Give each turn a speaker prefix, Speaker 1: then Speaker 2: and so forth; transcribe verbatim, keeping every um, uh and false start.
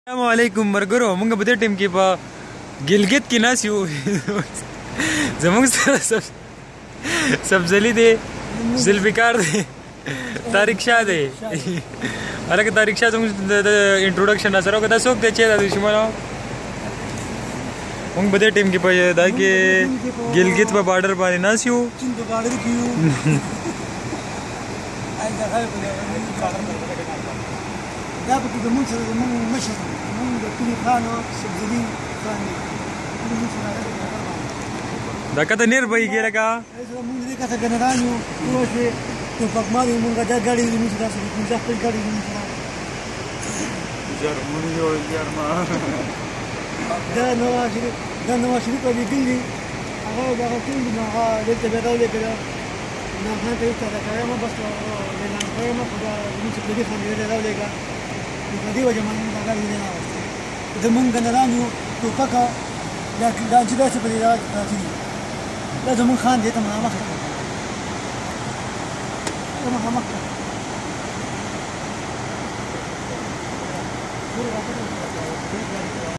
Speaker 1: अस्सलामुअलैकुम मरगरो मंग बदे टीम की पा गिलगित की ना सियो जमंग सब सब जली दे जुल्फिकार दे तारिक शाह दे अलग तारिक शाह तुम इंट्रोडक्शन ना सरो कदा सोक दे चेदा दिशी मला मंग बदे टीम की पा दा के गिलगित पा बॉर्डर पानी ना सियो चिन तो बॉर्डर कियो आई जगह पे दा बक दमन से दमन मशर من كل خانه سبزلي خانه كل مشروع دا کته نیر بای ګره کا ایسه مونږ دې کته ګنرانیو نو چې په پکمالي مونږ دا غاډي دې موږ تاسو په ځخ غاډي دې موږ جر مونږ یو یار ما دا نو چې دا نو چې په دې ګلې هغه دا ټیم نو هغه دې ته بدل کړه نو هغه ته دا کارما بس له نن کارما خدا موږ په دې خانه دې راولېګا په دې وجه باندې دا غاډي دې نه د مونږ ګنرانیو ټوپکه دا دا چې داسې په دې راځي دا زموږ خان دې ته مخ ته مخ مخ ته